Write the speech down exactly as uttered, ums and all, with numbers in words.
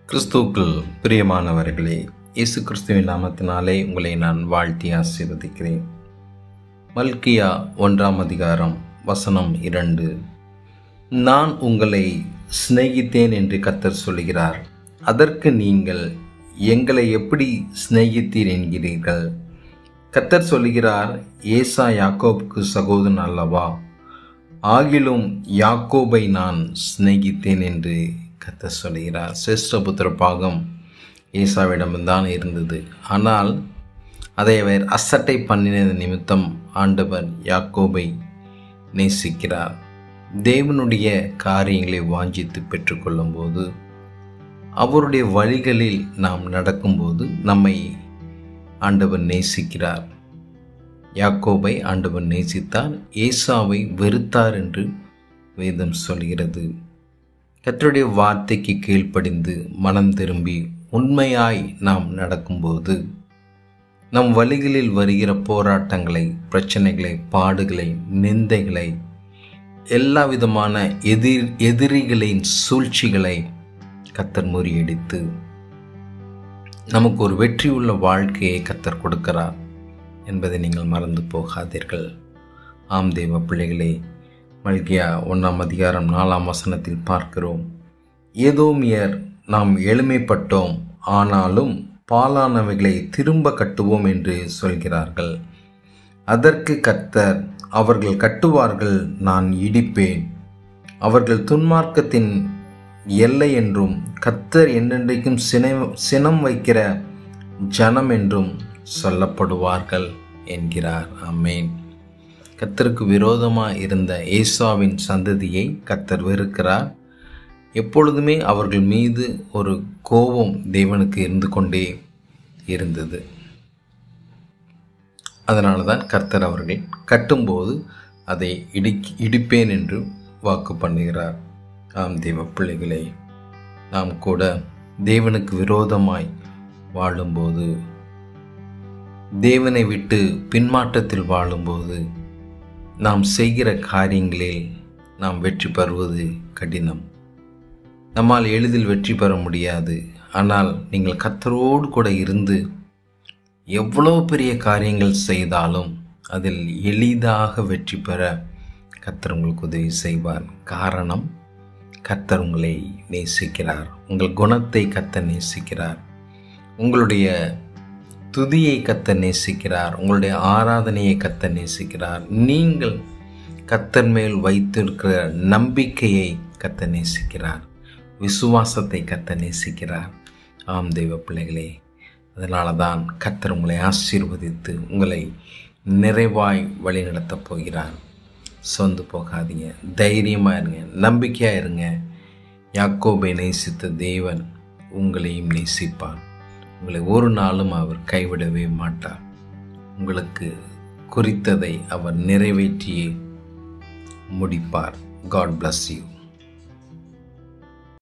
கிறிஸ்துவுக்குள் பிரியமானவர்களே, இயேசு கிறிஸ்துவின் நாமத்தினாலே உங்களை நான் வாழ்த்தி ஆசீர்வதிக்கிறேன். மல்கியா ஒன்றாம் அதிகாரம் வசனம் இரண்டு. நான் உங்களை சிநேகித்தேன் என்று கர்த்தர் சொல்கிறார். அதற்கு நீங்கள் எங்களை எப்படி சிநேகித்தீர் என்கிறீர்கள்? கர்த்தர் சொல்கிறார், ஏசா யாக்கோபுக்கு சகோதரன் அல்லவா? ஆகிலும் யாக்கோபை நான் சிநேகித்தேன் என்று கர்த்தர் சொல்கிறார். சிரேஷ்டபுத்திர பாகம் ஏசாவிடம்தான் இருந்தது. ஆனால் அதை அவர் அசட்டை பண்ணினது நிமித்தம் ஆண்டவர் யாக்கோபை நேசிக்கிறார். தேவனுடைய காரியங்களை வாஞ்சித்து பெற்றுக்கொள்ளும் போது, அவருடைய வழிகளில் நாம் நடக்கும்போது நம்மை ஆண்டவர் நேசிக்கிறார். யாக்கோபை ஆண்டவர் நேசித்தார், ஏசாவை வெறுத்தார் என்று வேதம் சொல்கிறது. கர்த்தருடைய வார்த்தைக்கு கீழ்ப்படிந்து மனம் திரும்பி உண்மையாய் நாம் நடக்கும்போது நம் வழிகளில் வருகிற போராட்டங்களை, பிரச்சனைகளை, பாடுகளை, நிந்தைகளை, எல்லா விதமான எதிர் எதிரிகளின் சூழ்ச்சிகளை கர்த்தர் முறியடித்து நமக்கு ஒரு வெற்றியுள்ள வாழ்க்கையை கர்த்தர் கொடுக்கிறார் என்பதை நீங்கள் மறந்து போகாதீர்கள். ஆம் தேவ பிள்ளைகளே, மல்கியா ஒன்றாம் அதிகாரம் நாலாம் வசனத்தில் பார்க்கிறோம். ஏதோமியர் நாம் எளிமைப்பட்டோம், ஆனாலும் பாலானவைகளை திரும்ப கட்டுவோம் என்று சொல்கிறார்கள். அதற்கு கர்த்தர், அவர்கள் கட்டுவார்கள், நான் இடிப்பேன். அவர்கள் துன்மார்க்கத்தின் எல்லை என்றும் கர்த்தர் என்றென்றைக்கும் சினை சினம் வைக்கிற ஜனம் என்றும் சொல்லப்படுவார்கள் என்கிறார். ஆமென். கர்த்தருக்கு விரோதமாக இருந்த ஏசாவின் சந்ததியை கர்த்தர் வெறுக்கிறார். எப்பொழுதுமே அவர்கள் மீது ஒரு கோபம் தேவனுக்கு இருந்து கொண்டே இருந்தது. அதனால தான் கர்த்தர் அவர்கள் கட்டும்போது அதை இடி இடிப்பேன் என்று வாக்கு பண்ணுகிறார். ஆம் தேவ பிள்ளைகளே, நாம் கூட தேவனுக்கு விரோதமாய் வாழும்போது, தேவனை விட்டு பின்மாற்றத்தில் வாழும்போது, நாம் செய்கிற காரியங்களில் நாம் வெற்றி பெறுவது கடினம். நம்மால் எளிதில் வெற்றி பெற முடியாது. ஆனால் நீங்கள் கர்த்தரோடு கூட இருந்து எவ்வளோ பெரிய காரியங்கள் செய்தாலும் அதில் எளிதாக வெற்றி பெற கர்த்தர் உங்களுக்கு உதவி செய்வார். காரணம், கர்த்தர் உங்களை நேசிக்கிறார். உங்கள் குணத்தை கர்த்தர் நேசிக்கிறார். உங்களுடைய துதியை கர்த்தர் நேசிக்கிறார். உங்களுடைய ஆராதனையை கர்த்தர் நேசிக்கிறார். நீங்கள் கர்த்தர் மேல் வைத்திருக்கிற நம்பிக்கையை கர்த்தர் நேசிக்கிறார். விசுவாசத்தை கர்த்தர் நேசிக்கிறார். ஆம் தெய்வ பிள்ளைகளே, அதனால தான் கர்த்தர் உங்களை ஆசீர்வதித்து உங்களை நிறைவாய் வழி நடத்தப் போகிறார். சொந்து போகாதீங்க, தைரியமாக இருங்க, நம்பிக்கையாக இருங்க. யாக்கோபை நேசித்த தேவன் உங்களையும் நேசிப்பார். உங்களை ஒரு நாளும் அவர் கைவிடவே மாட்டார். உங்களுக்கு குறித்ததை அவர் நிறைவேற்றியே முடிப்பார். God bless you.